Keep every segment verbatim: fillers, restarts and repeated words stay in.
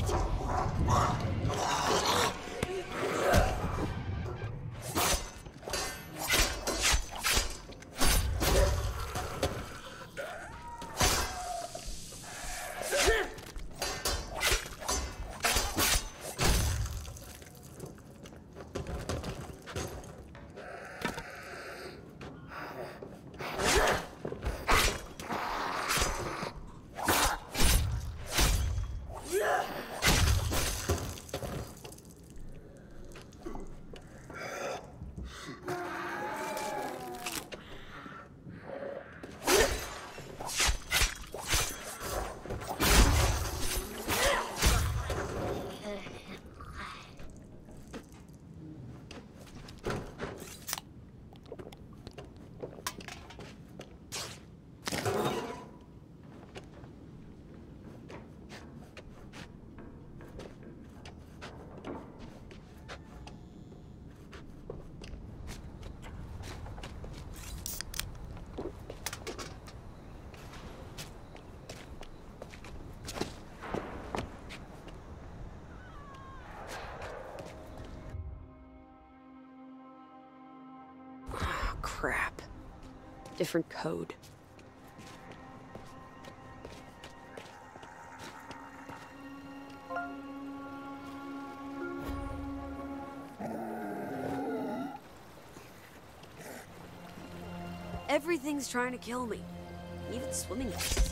Crap. Different code. Everything's trying to kill me. Even swimming lessons.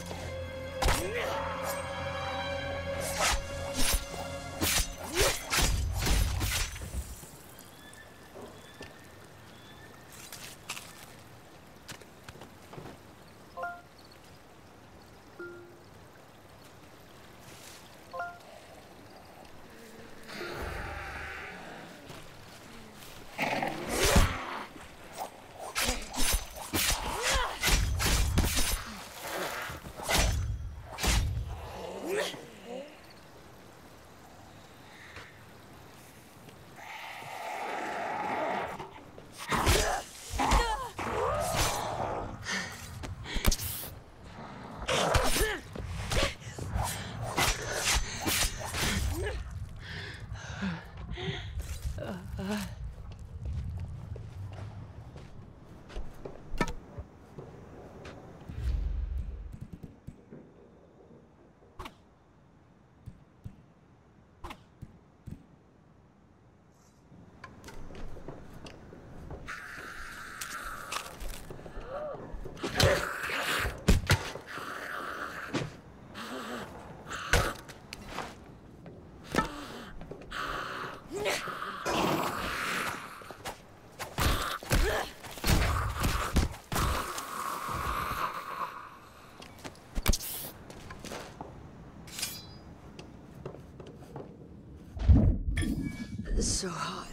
It's so hot.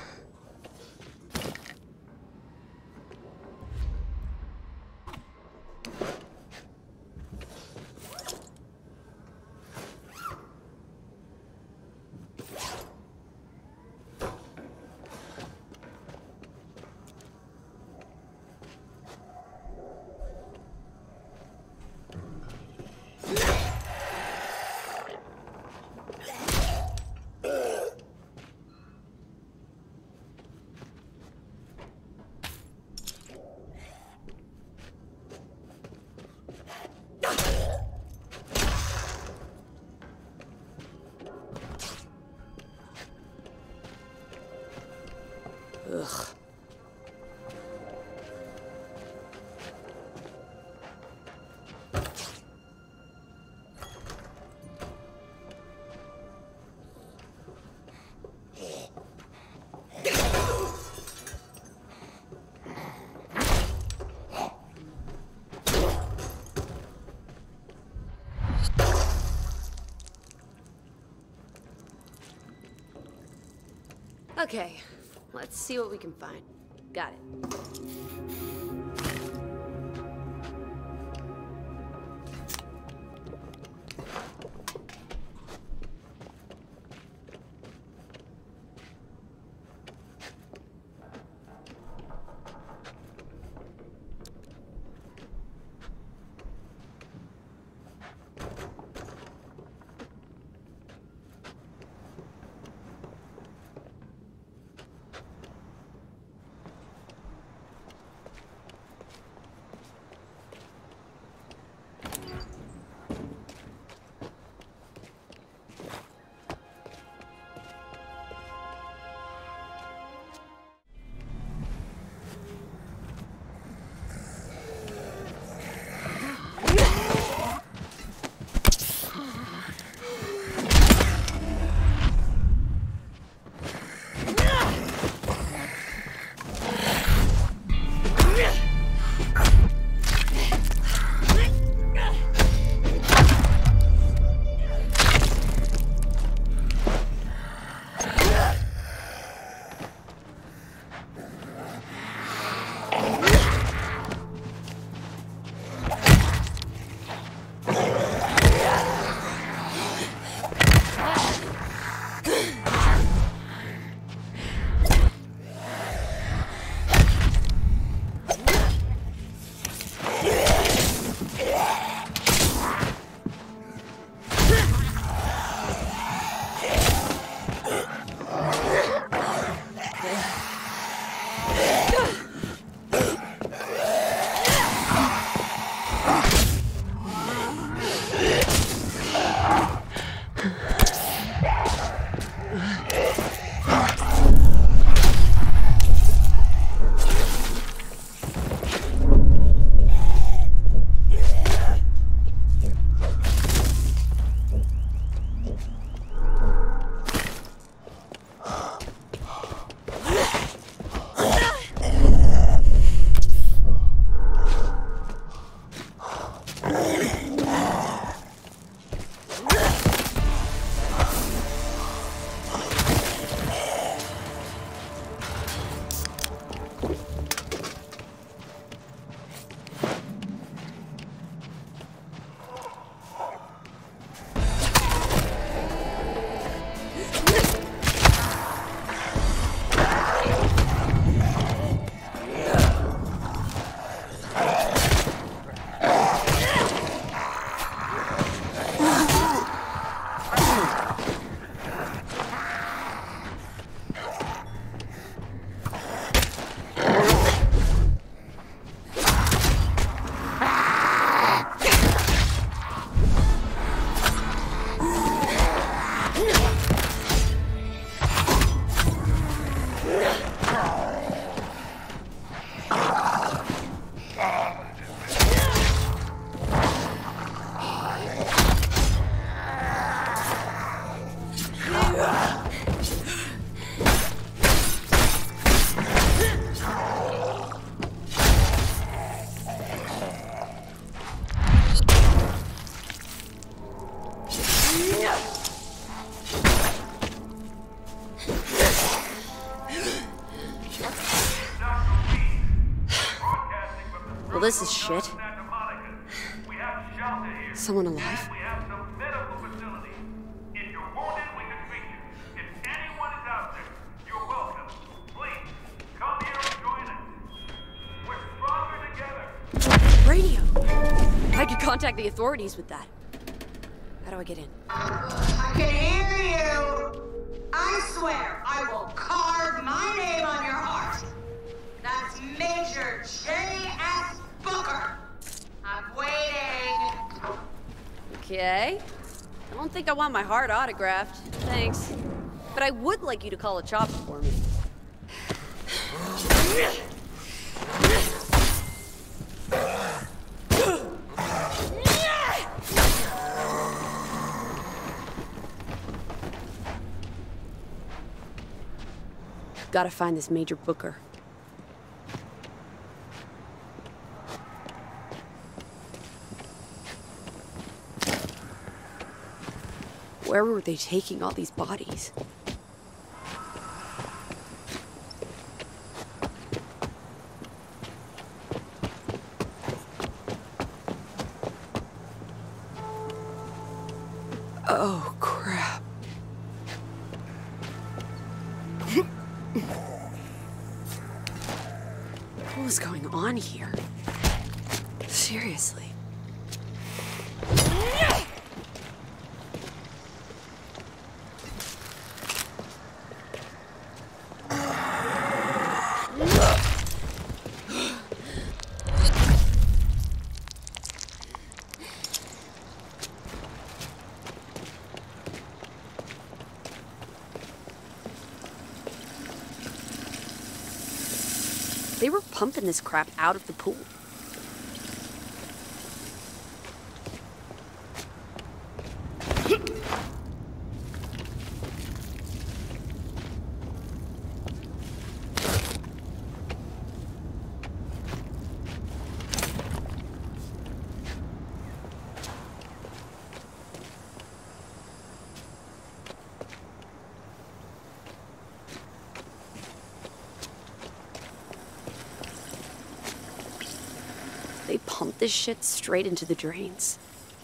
Ugh. Okay, let's see what we can find. Got it. Well, this is shit. Someone alive? We have some medical facilities. If you're wounded, we can treat you. If anyone is out there, you're welcome. Please, come here and join us. We're stronger together. Radio! I could contact the authorities with that. How do I get in? I can hear you! I swear I will carve my name on your heart. That's Major J S Booker. I'm waiting. Okay. I don't think I want my heart autographed. Thanks. But I would like you to call a chopper for me. Gotta find this Major Booker. Where were they taking all these bodies? Oh, crap. What was going on here? Seriously. They were pumping this crap out of the pool. They pumped this shit straight into the drains.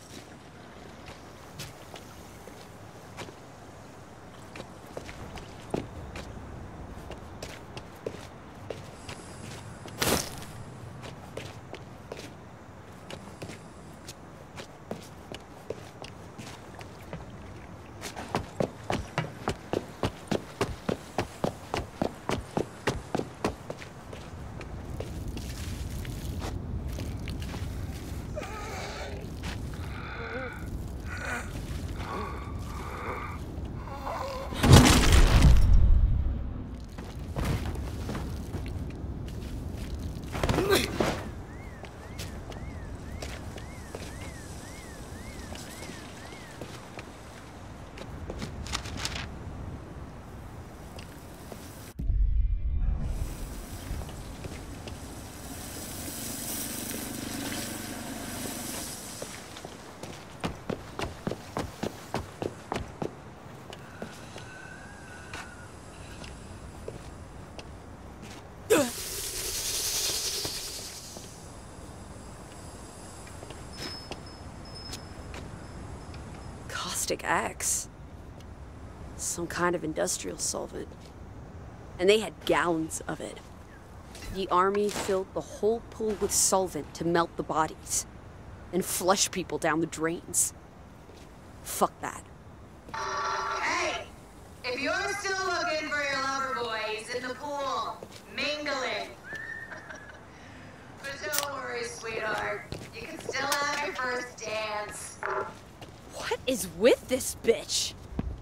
Caustic X. Some kind of industrial solvent. And they had gallons of it. The army filled the whole pool with solvent to melt the bodies and flush people down the drains. Fuck that. Hey! If you're still looking for your lover boy, he's in the pool, mingling. But don't worry, sweetheart. You can still have your first dance. What is with this bitch?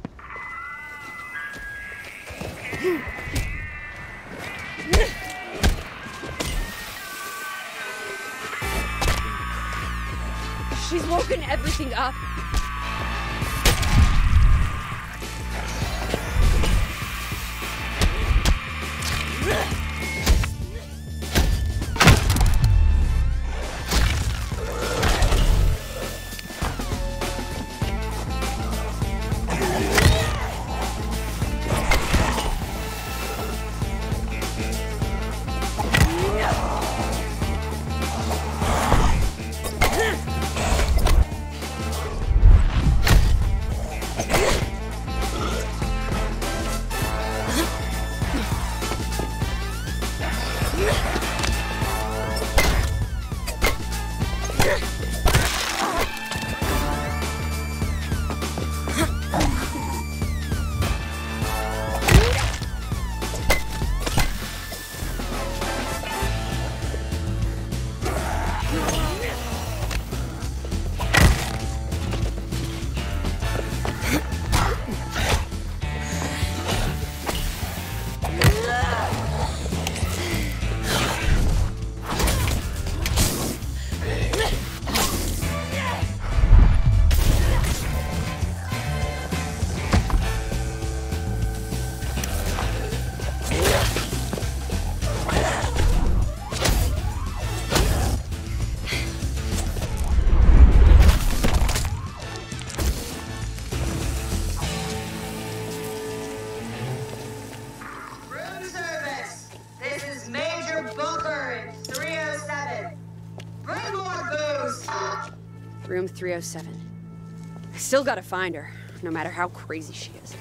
She's woken everything up. Room three oh seven. I still gotta find her, no matter how crazy she is.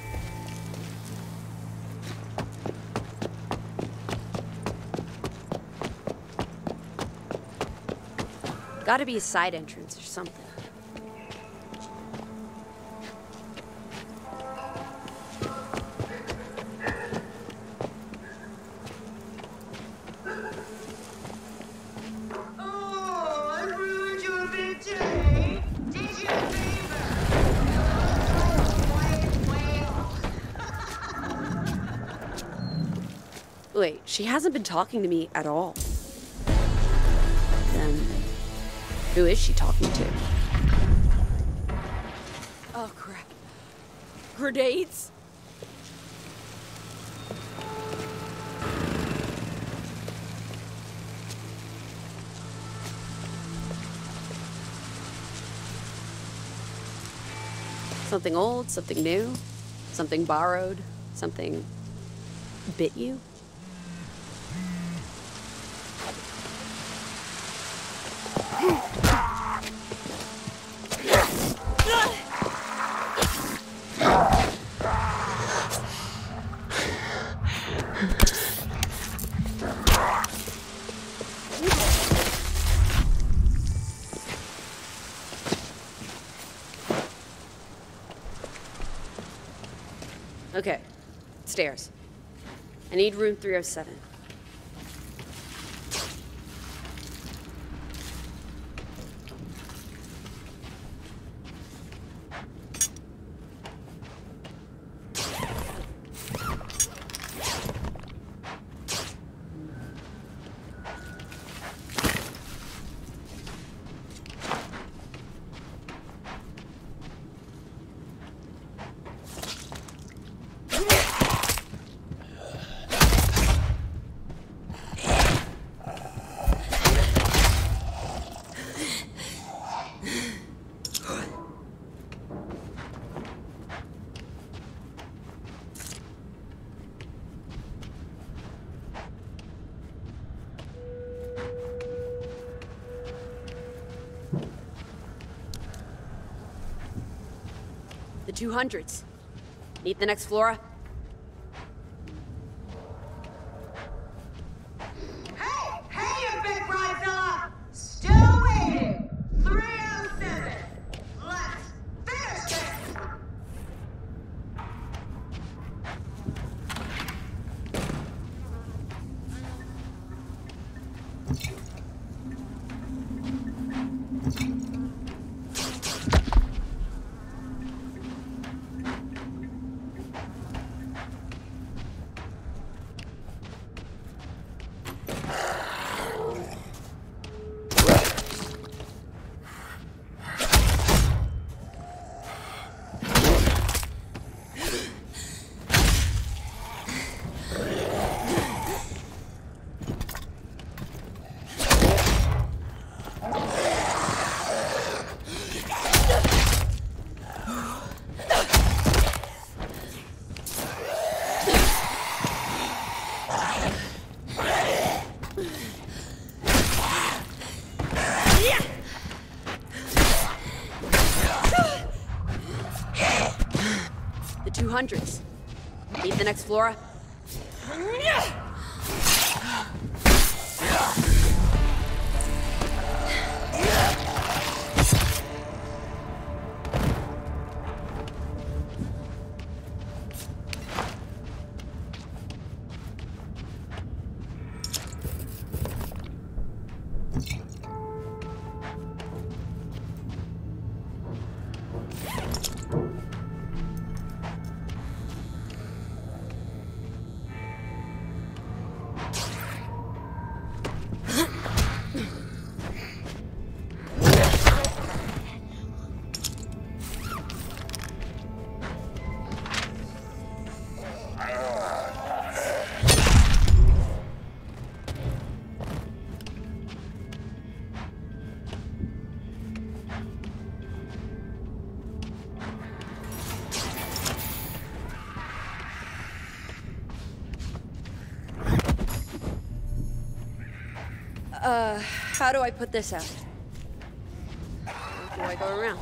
Gotta be a side entrance or something. Wait, she hasn't been talking to me at all. Then, who is she talking to? Oh, crap. Grenades? Something old, something new, something borrowed, something bit you? Okay, stairs. I need room three oh seven. The two hundreds. Need the next Flora? Hey! Hey, you big bridezilla! Still waiting! three oh seven! Let's finish this! two hundreds. Need the next Flora? Uh, how do I put this out? do I go around?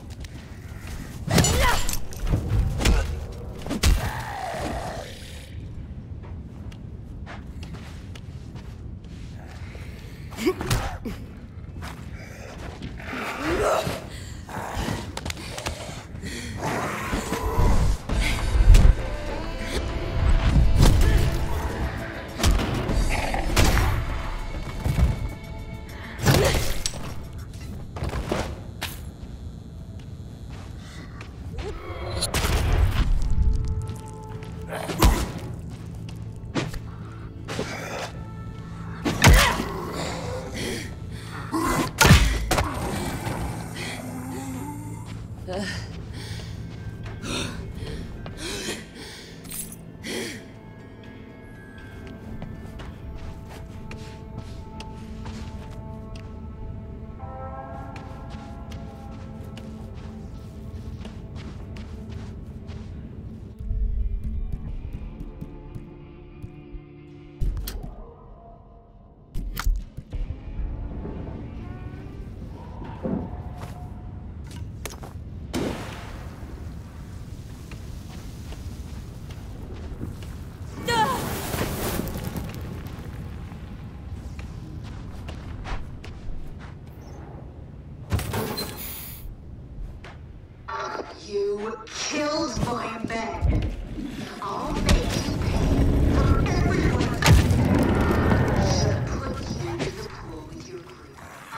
You killed my men. I'll make you pay for everyone. Should put you into the pool with your group.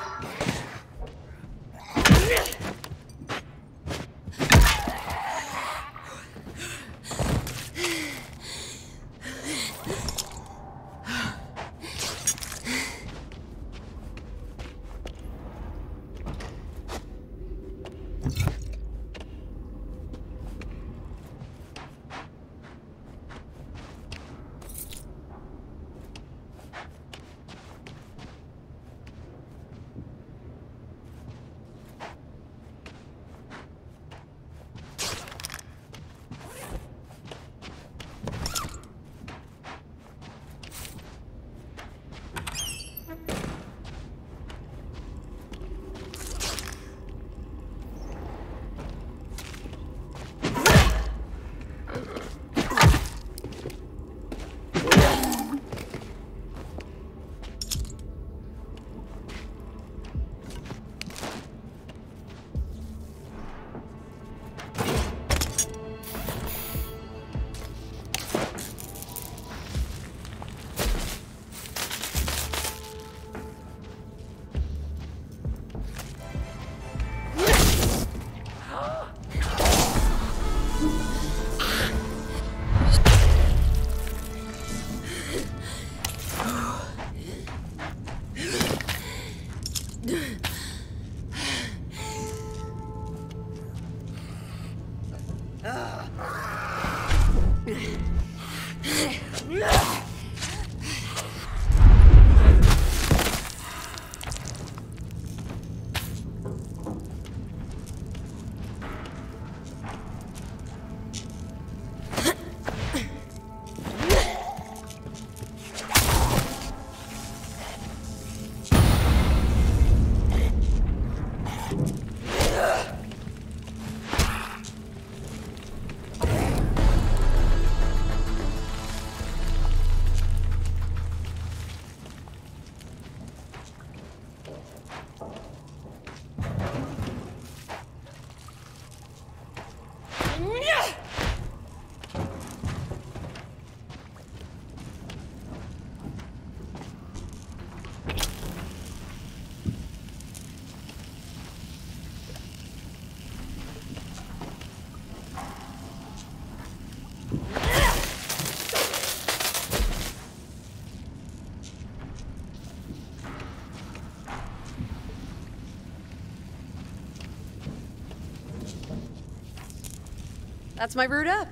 That's my route up.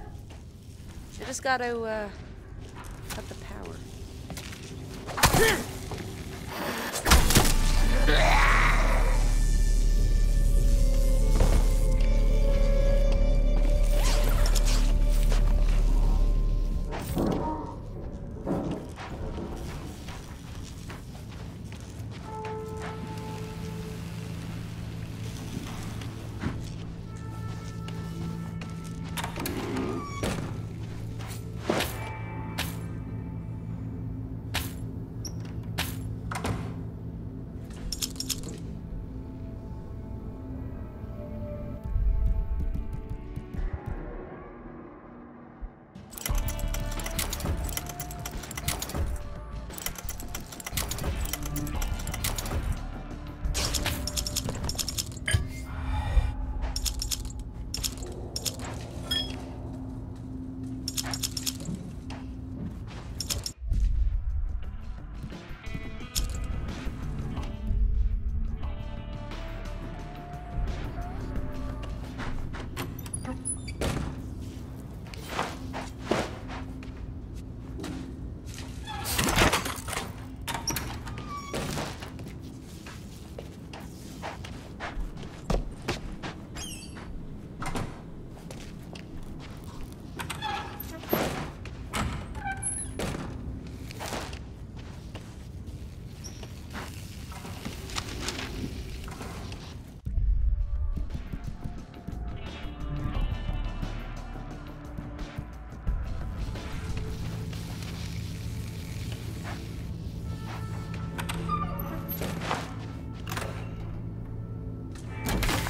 I just gotta, uh, cut the power.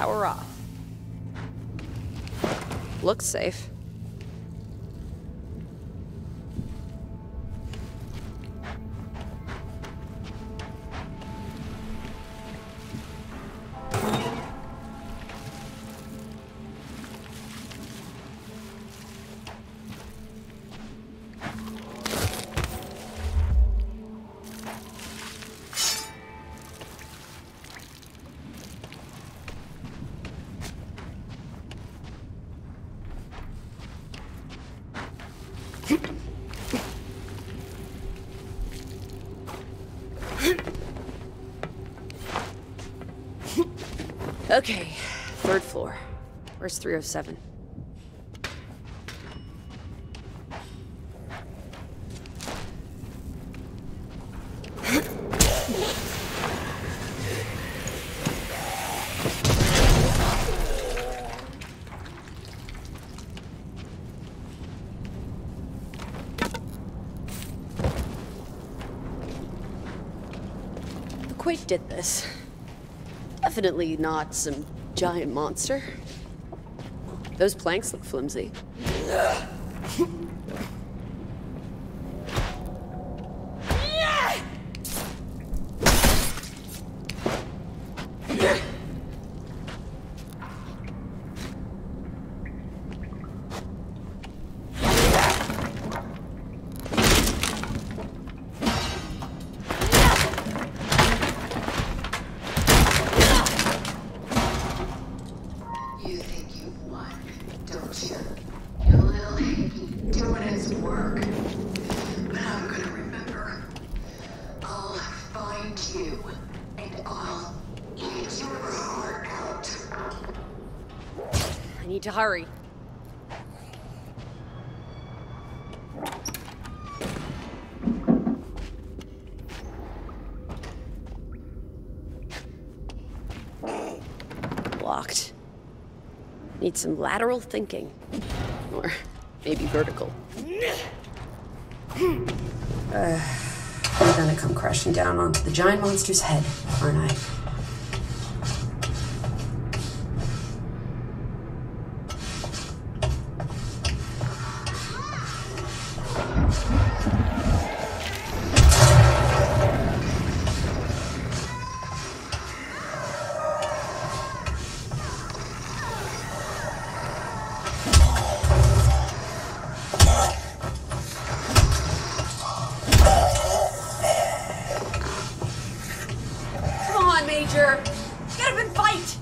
Power off. Looks safe. Okay, third floor. Where's three oh seven? The Quake did this. Definitely not some giant monster. Those planks look flimsy. You think you've won, don't you? Your little hippie doing his work. But I'm gonna remember. I'll find you, and I'll eat your heart out. I need to hurry. Locked. Need some lateral thinking. Or maybe vertical. Uh, I'm gonna come crashing down onto the giant monster's head, aren't I? Major! Get up and fight!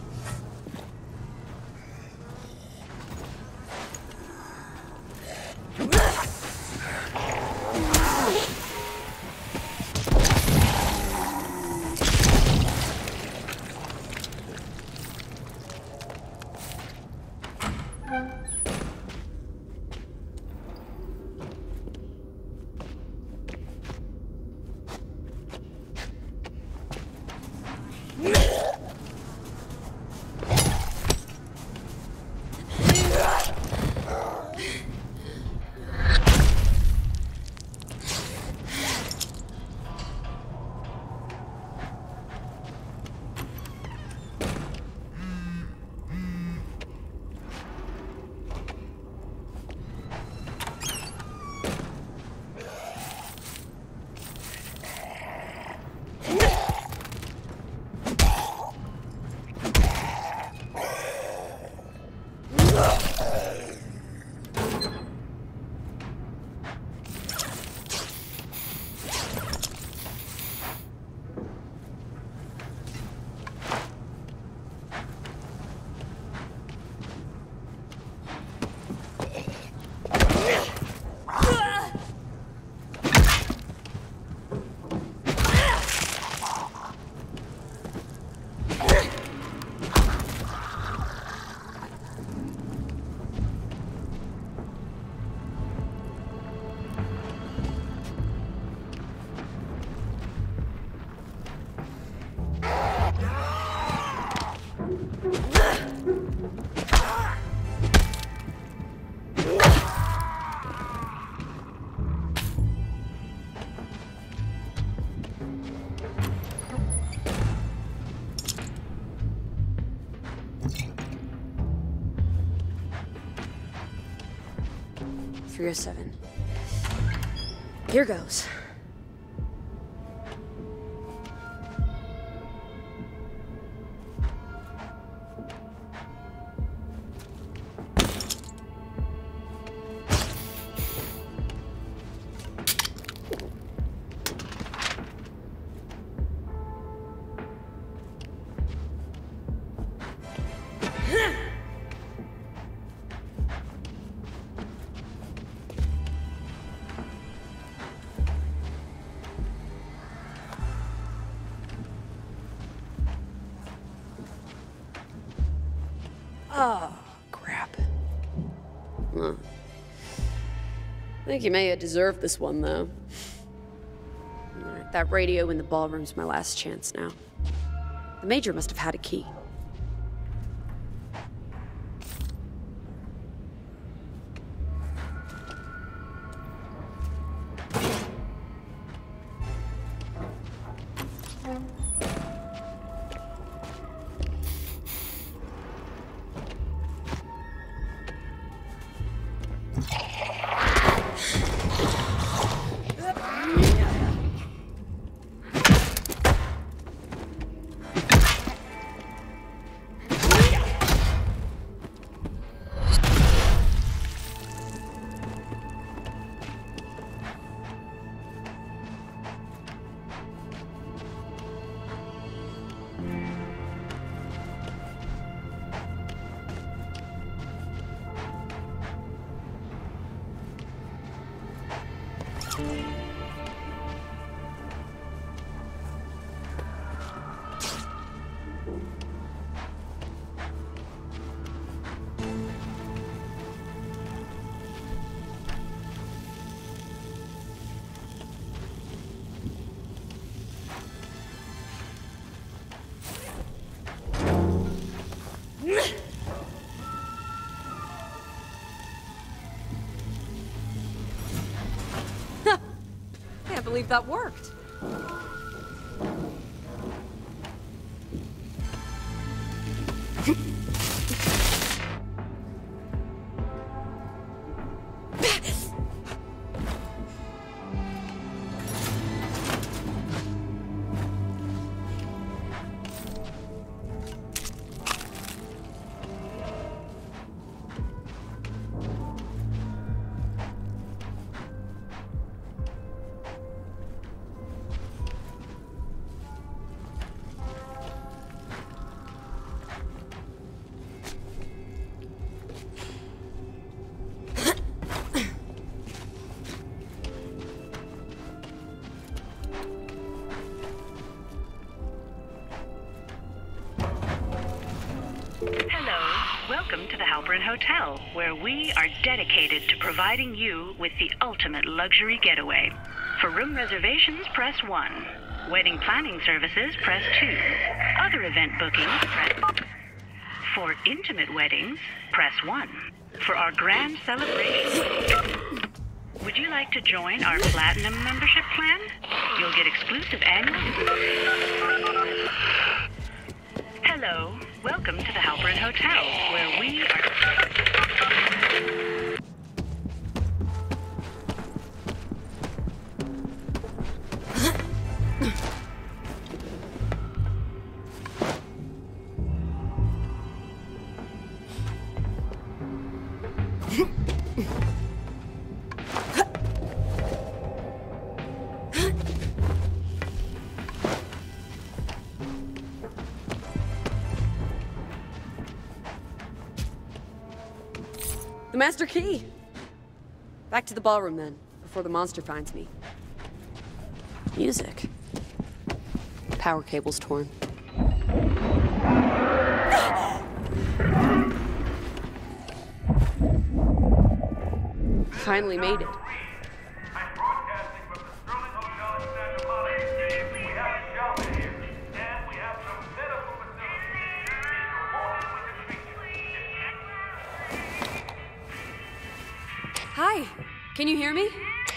three oh seven. Here goes. Oh, crap. Huh. I think you may have deserved this one, though. Alright, that radio in the ballroom's my last chance now. The Major must have had a key. I can't believe that worked. Welcome to the Halperin Hotel, where we are dedicated to providing you with the ultimate luxury getaway. For room reservations, press one. Wedding planning services, press two. Other event bookings, press... For intimate weddings, press one. For our grand celebration... Would you like to join our Platinum membership plan? You'll get exclusive annual... Hello. Welcome to the Halperin Hotel, where we are... The master key! Back to the ballroom then, before the monster finds me. Music. Power cable's torn. Finally made it. I'm broadcasting from the Sterling Hotel in Santa Monica. We have a shelter here, and we have some medical facilities. If you're wanted, we can treat you. Hi, can you hear me?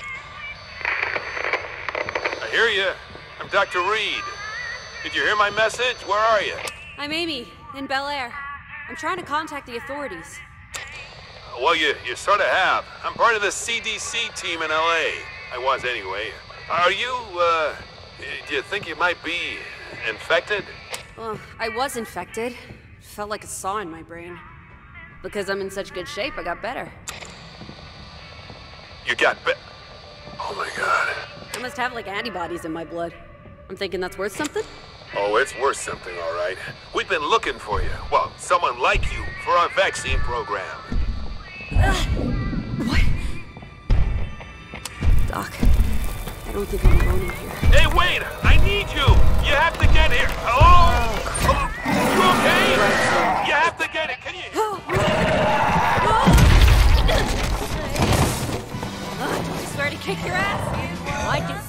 I hear you. I'm Doctor Reed. Did you hear my message? Where are you? I'm Amy, in Bel Air. I'm trying to contact the authorities. Well, you, you sort of have. I'm part of the C D C team in L A. I was anyway. Are you, uh, do you think you might be infected? Well, I was infected. Felt like a saw in my brain. Because I'm in such good shape, I got better. You got bit. Oh my god. I must have like antibodies in my blood. I'm thinking that's worth something? Oh, it's worth something, all right. We've been looking for you. Well, someone like you for our vaccine program. Uh, what? Doc, I don't think I'm alone in here. Hey, wait! I need you! You have to get here! Hello? Oh, you okay? You have to get it. Can you? I swear to kick your ass. I do.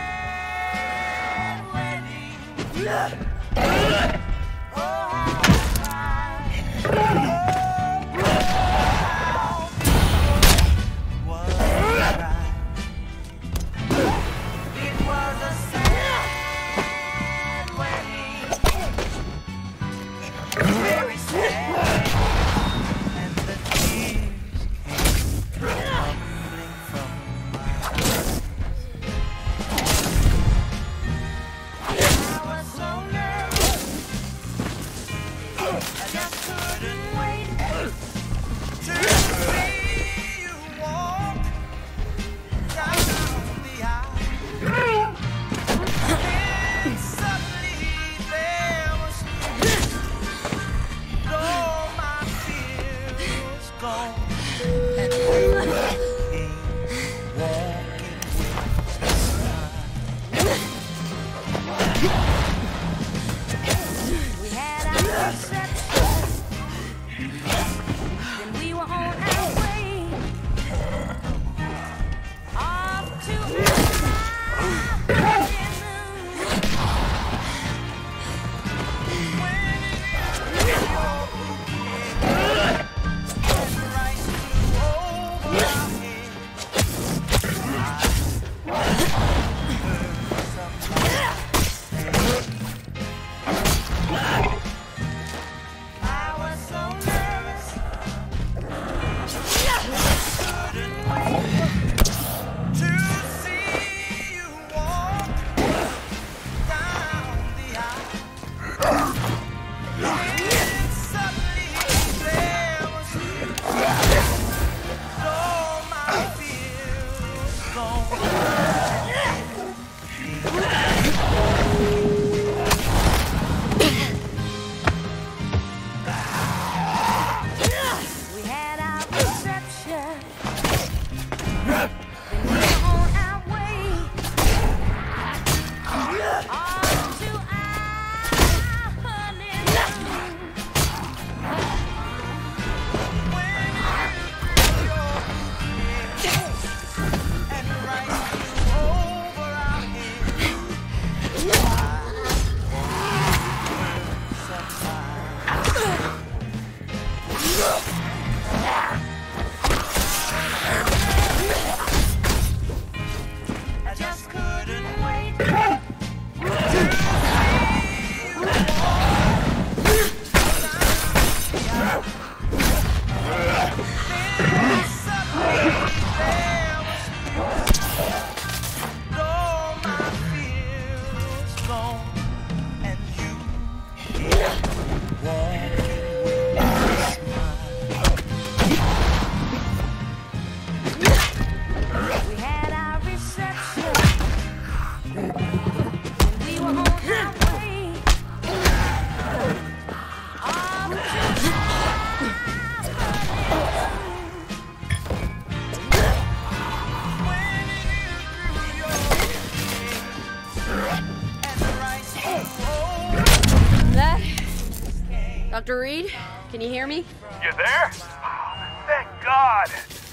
Doctor Reed, can you hear me? You there? Oh, thank God.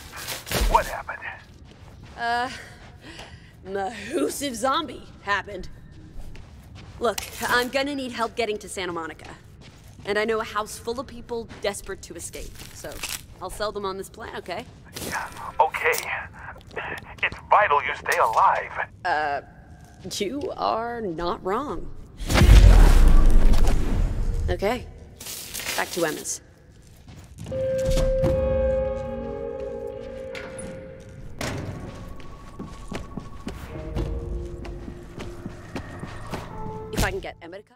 What happened? Uh, massive zombie happened. Look, I'm gonna need help getting to Santa Monica. And I know a house full of people desperate to escape, so I'll sell them on this plan, okay? Yeah, okay. It's vital you stay alive. Uh, you are not wrong. Okay, back to Emma's.